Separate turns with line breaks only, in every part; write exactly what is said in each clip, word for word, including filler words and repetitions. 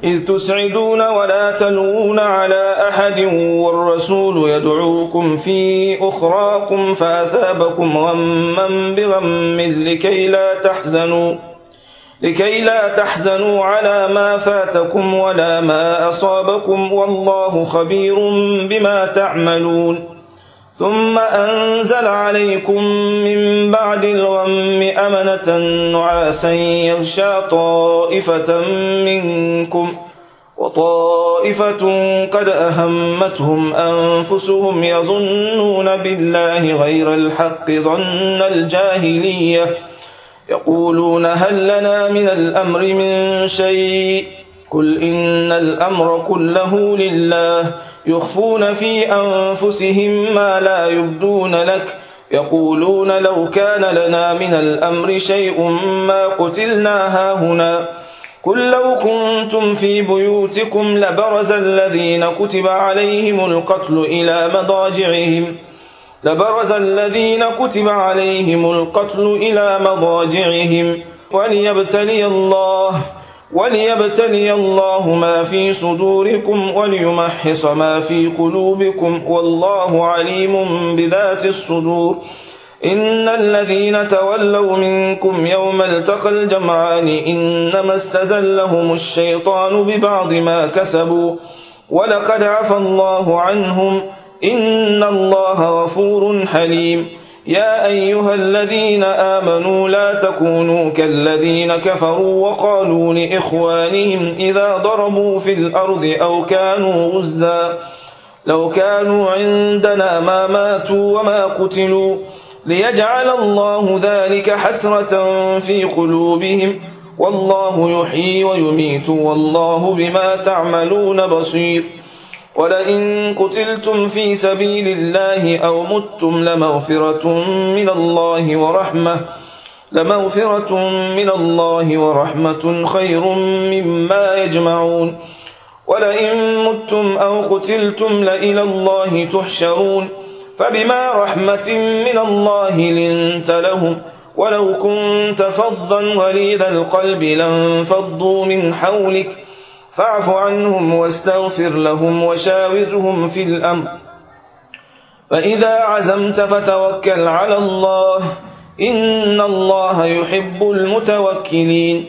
إذ تسعدون ولا تلوون على أحد والرسول يدعوكم في أخراكم فأثابكم غما بغم لكي لا تحزنوا لكي لا تحزنوا على ما فاتكم ولا ما أصابكم والله خبير بما تعملون ثم أنزل عليكم من بعد الغم أمنة نعاسا يغشى طائفة منكم وطائفة قد أهمتهم أنفسهم يظنون بالله غير الحق ظن الجاهلية يقولون هل لنا من الأمر من شيء قل إن الأمر كله لله يخفون في أنفسهم ما لا يبدون لك يقولون لو كان لنا من الأمر شيء ما قتلنا هاهنا قل لو كنتم في بيوتكم لبرز الذين كتب عليهم القتل إلى مضاجعهم لبرز الذين كتب عليهم القتل إلى مضاجعهم وليبتلي الله وليبتلي الله ما في صدوركم وليمحص ما في قلوبكم والله عليم بذات الصدور إن الذين تولوا منكم يوم التقى الجمعان إنما استزلهم الشيطان ببعض ما كسبوا ولقد عفى الله عنهم إن الله غفور حليم يا أيها الذين آمنوا لا تكونوا كالذين كفروا وقالوا لإخوانهم إذا ضربوا في الأرض أو كانوا غزا لو كانوا عندنا ما ماتوا وما قتلوا ليجعل الله ذلك حسرة في قلوبهم والله يحيي ويميت والله بما تعملون بصير ولئن قتلتم في سبيل الله أو متم لمغفرة من الله ورحمة لمغفرة من الله ورحمة خير مما يجمعون ولئن متم أو قتلتم لإلى الله تحشرون فبما رحمة من الله لنت لهم ولو كنت فظا غليظ القلب لانفضوا من حولك فاعف عنهم واستغفر لهم وشاورهم في الأمر فإذا عزمت فتوكل على الله إن الله يحب المتوكلين.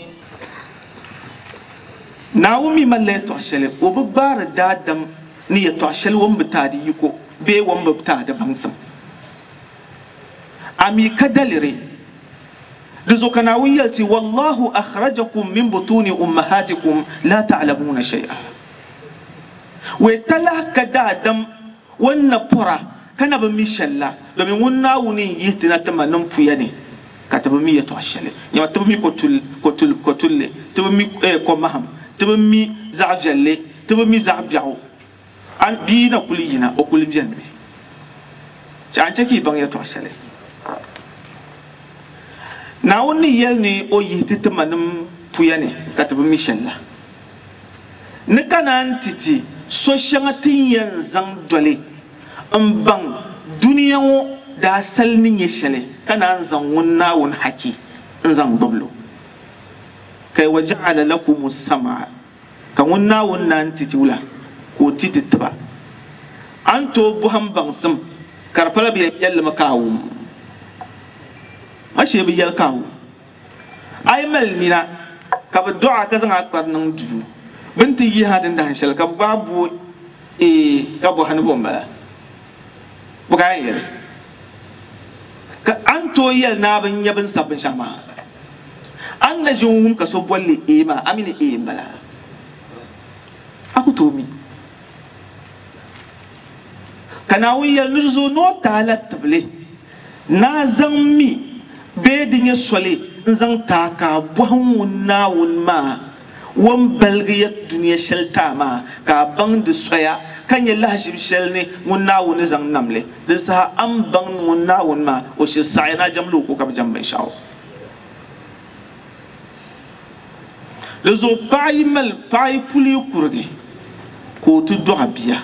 ناومي من لا تعشل وببار دادم نية تعشل ومبتادي يكو بي ومبتاد بانسم أمي كدلري لذوك ناويلتي والله أخرجكم من بطون أمهاتكم لا تعلمون شيئا ويتلا كدادم ونبورا كان بميشلا لمن وناوني يهتنا تما نمفياني كتبمي يتعشل يما تبمي كتل كتل كتل تبمي كمهم تبمي زعجل تبمي زعبيعو أن بينا كلينا وكل بيننا جانشكي بان يتعشل ناوني يلني أو يهتم منم فياني كتب ميشلا نكنا أنتي سوشيانتين ينزان دولي أمبان دنيا دا سلني يشلي كان أنزان ونا ون حكي أنزان دبلو كي وجعل لكم السمع كونا ونا أنتي تولا كوتي تتبع أنتو بهم بانسم كاربلا بيجل مكاوم أشي بيجل كاو أي مل نينا كاب الدعاء كذا أكبر نمجو بنتي يهادن ده شل كاب بابو إيه كابو هنبوم بلا بكاير كأنتو يل نابن يبن سبن شما أن نجوم كسبولي إيما أمين إيم بلا أكو تومي كناوي يل نجزو نو تعالى تبلي نازمي بدين يسولي نزان تاكا بوهم ناون ما وم بلغي الدنيا شلتا ما كابان دسويا كان يلا شب شلني وناون نزان نملي دسها أم بان وناون ما وش السعينا جملو كوكب جنب إنشاء لزو باي مل باي بوليو كورغي كوتو دوغبيا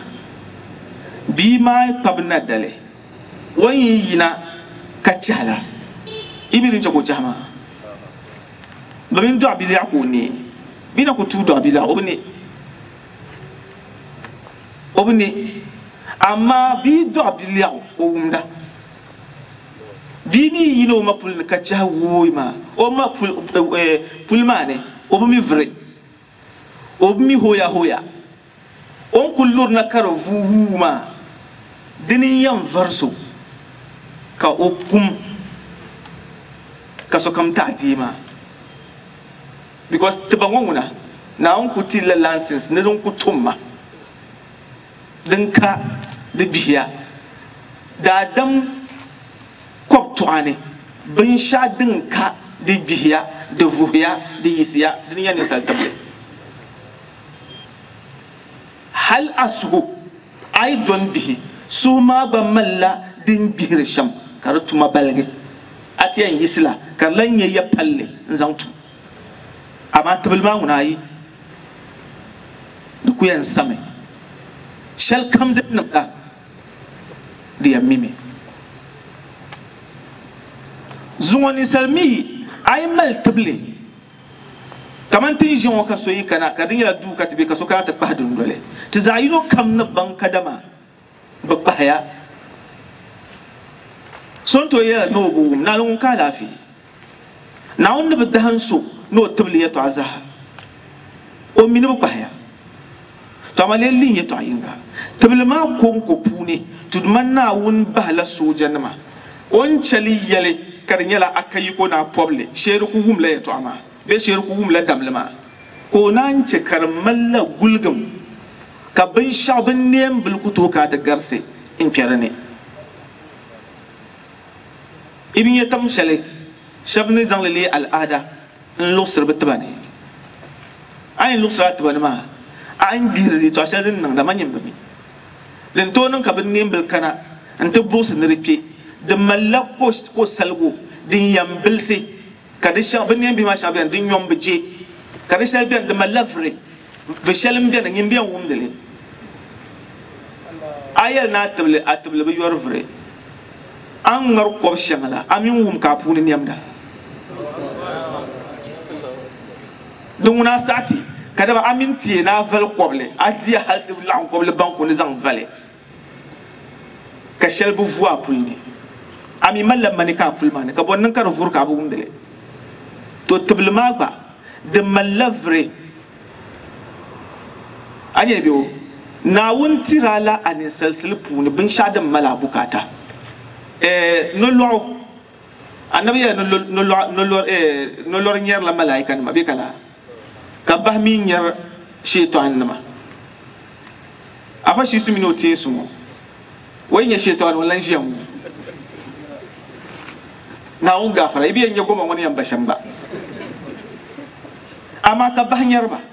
بيما قبنا دالي وينا كتشالا ibiri nchako chama babin do abili akuni bina kutu do abila obni obni amma bi do abdillah o wumda bini yino ma pul ka cha woima o ma pul pul mane obmi vrai obmi hoya hoya on kullur na karo vuuma dini yam verso ka okum ka so kam ta dima because tibangona na on kuti la license ne don kutumma dinka de biya da dam kop tuane bin sha dinka de biya de vuya de yisiya din yani sal table hal ashu ay don bihi suma ba malla din bihir sham karatu mabalge atiyan yisla karlan ya palle zantu amma tabal ma ngunayi duku yan same shal kam da naka dia mimi zuwani salmi ay mal table kaman tin jion ka soyi kana kadin ya du ka tibe ka so ka ta pahdun dole ti zayino kam na banka dama babba haya son to ya no bu na lungun ka lafi na wanda bidda hanso no table ya to azaha o mini babba haya Tamale linya to ayinga table ma konko pune tudman na won bahla soja nama on chali yale karnyala akayi ko na poble sheru ku gum la to ama be sheru ku gum la damlema ko nan ce karmalla gulgum ka bin shabin nem bil kuto ka da garse in kerane ibn yatam shale shabni zangle al ada in lusr bitbani ay lusrat bani ma an birri to ashadin nan da manyan bami len to nan ka bin nembel kana an ta brusa ne rike da mallako ko salgo din yambilse ka da sha bin nembi ma sha biyan din yombije ka da sha biyan da mallafre ve shalim biyan ngin biyan wumdele ayal na table atable bi yor vrai an ngar ko shamala amin wum ka puni nemda dunguna sati kada ba aminti na val koble adia halde lan koble banko ni zang vale ka shelbu voix pulni ami malla manika pulmane ka bonnan kar vur ka bu ngdele to tibulma ba de malavre anye biyo na won tirala anin salsil puni bin shadan mala bukata eh no lo annabi ya no no no lo eh no lo nyer la malaika ma be kala kabah min yar shaitan nama afa shi su mino te su mo wanya shaitan wallan shi yamu na un gafara ibi yan goma wani yan bashan ba amma kabah yar ba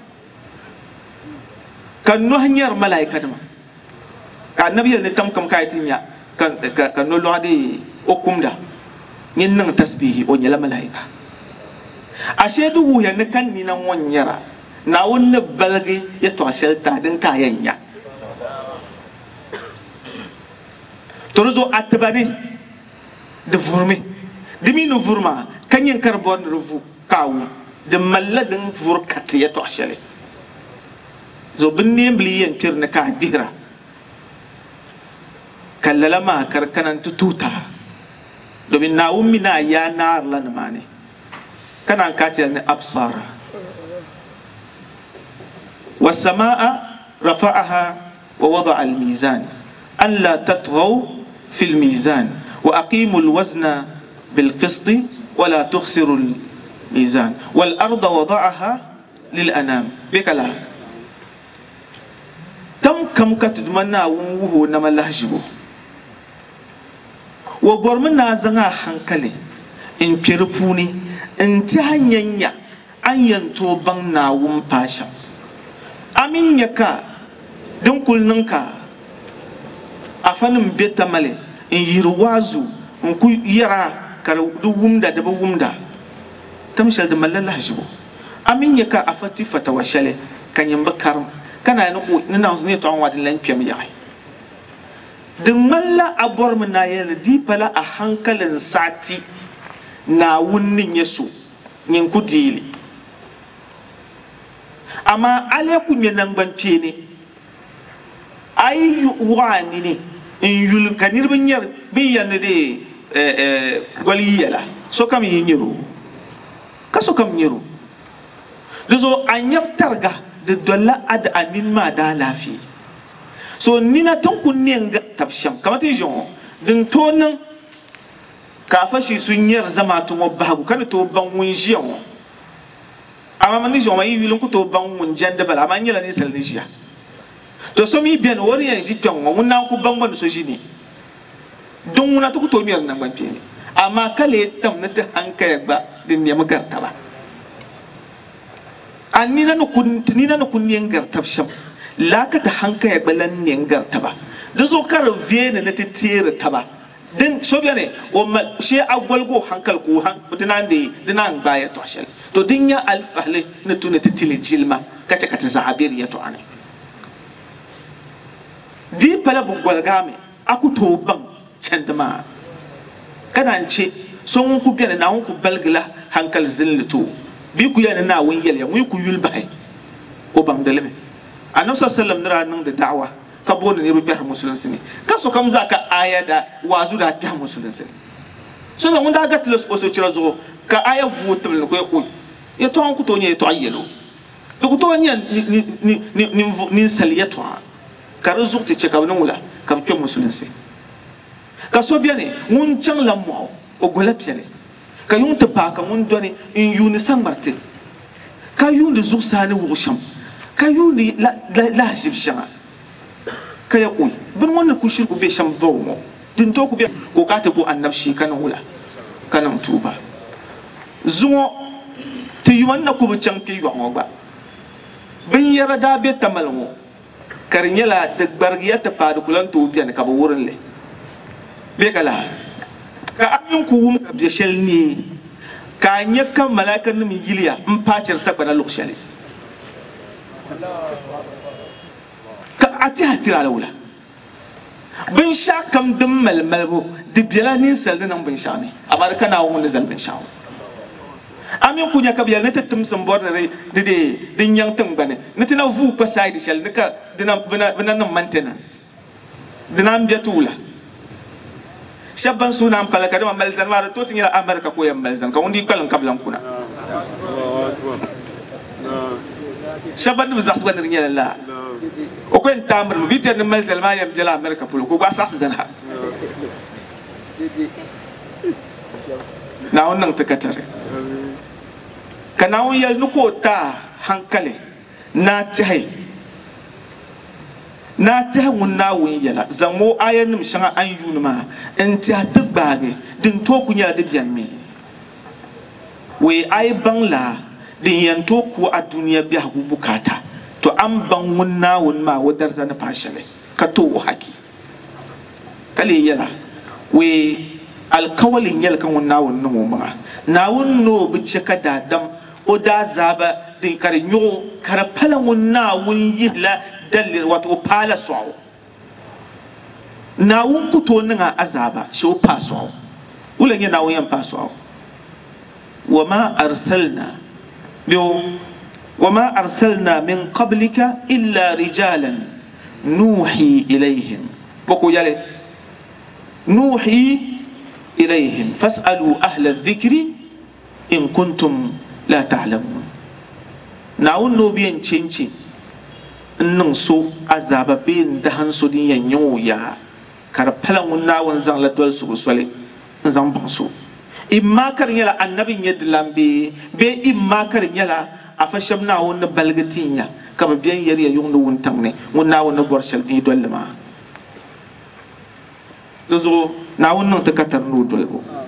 kan no hanyar malaika nama ka annabi ne tam kam kaitin ya kan kan no lo ade okumda yin nan tasbihi o nyala malaika ashe duhu ya ne kan ni nan wonyara na wonne balge ya to shelta din kayan ya torozo atbane de vurme dimi no vurma kanyen carbon revu kawu de malladin vurkat ya to shele zo binne bli yen pirne ka bihra kallala ma karkanan tututa domin na ummi na ya nar lan mane kana katil ni absara والسماء رفعها ووضع الميزان ألا تطغوا في الميزان وأقيموا الوزن بالقسط ولا تخسروا الميزان والأرض وضعها للأنام بكلا تم كم كتدمنا وهو نما لهجبه وبرمنا زنا حنكلي إن بيربوني انتهى ينيا أن ينتو بنا ومباشا amin yaka din kulninka a fannin beta male in yirwazu in ku yara kar du wumda da ba wumda tamshal da malalla hashibo amin yaka a fati fata washale kan yamba karam kana ni ko ni na ne to an wadin lan piyam yayi din malla abor mun na yana dipala a hankalin sati na wunnin yaso nin ku dili amma ale ku nyen nan ban pene ay wani ne in yul kanir bin yar bin yan de eh goli yala so kam yinyiro ka so kam nyiro lezo anyab targa de dolla ad anin ma da lafi so nina ton kun ne ga tabsham kamata jon din tonan ka fashi sun yar zama tun bagu kada to ban wun jiyan amma man ni jon mai wilun ku to ban wun janda bala man yala ni sal ni jiya to so mi bien wori yan ji ton mun nan ku ban ban so jini don wuna to ku to miyar nan ban peni amma kale tam na ta hankaya ba din ne magarta ba annina no kun tinina no kun yen garta sham la ka ta hankaya balan ne garta ba da zo kar vie ne na titire ta ba din so biya ne o ma she agwalgo hankal ko han dinan de dinan baya to shal to dinya alfahle na tuna titile jilma kace ka ta zabir ya to ane di pala bu gwalgame aku to ban chandama kana ce son ku biya na ku balgila hankal zillito bi ku yana na wun yel ya mu ku yul bai o ban daleme annabi sallallahu alaihi wasallam da da'wa ka bona ne bi har musulunci ne ka so kam zaka aya da wazu da ta musulunci so na mun da ga tlos o so cira zo ka aya vutul ko ko ya to an ku to ne to ayelo to ku to ne ni ni ni ni saliyato ka rizukti ce ka nan wula ka bi musulunci ka so biya ne mun can lamu o gola piale ka yun ta pa ka mun doni in yuni san marte ka yun da zuk sani wusham ka yun la la jib shama ka ya kun bin wannan ku shirku be sham zo din to ku be ko ka ta ko annabshi kana wula kana tuba zuwa ti yuwanna ku bi can ki yo ba bin yara da be tamalmo karinyala da bargiyata pa da kulan to biya ka ba wurin le be kala ka amin ku wum ka bishel ni ka nyaka malakan mi yiliya in facer saba na lokshali ka ati hatira lawla bin sha kam dum malmalbo dibiyala ni salda nan bin sha ne amma kana wun da zalbin shawo amin ku nya ka biya ne tatum sambor ne de de din yang tum bane ne tina vu pa side shell ne ka dina bina bina maintenance dina mbiyatula shabban sunan palaka da malzan ma to tin ila america ko yam malzan ka undi kalan kablan kuna shabban da zasu ban rinya la o ko en tamr bi tan malzan ma yam jala america pul ko ba sas zan ha na wannan takatare kana on yal nuko ta hankale na tai na ta mun na wun yala zamo ayan nim shanga an yunuma in ta tubage din to kunya da biyan me we ai bangla din yan to ku a duniya biya ku bukata to an ban mun na wun ma wadar zana fashale ka to haki kale yala we alkawalin yal kan wun na wun no ma na wun no bice ka da dam o da zaba din kar nyo kar pala wun na wun yila dalil wato pala so na wun kuto ninga azaba shi o paso ulan yana wun yan paso wama arsalna biyo wama arsalna min qablika illa rijalan nuhi ilayhim boko yale nuhi ilayhim fas'alu ahla adh-dhikri in kuntum la ta'lamun na wun no biyan cincin nan so azaba bin da hanso din yanyo ya kar palan wunna wan zan la dol su sole zan ban so imma kar yala annabin yadlambe be imma kar yala afasham na won balgatin ya kaba biyan yari yung no wuntan ne wunna won borshal di dolma dozo na won non ta katar no dolbo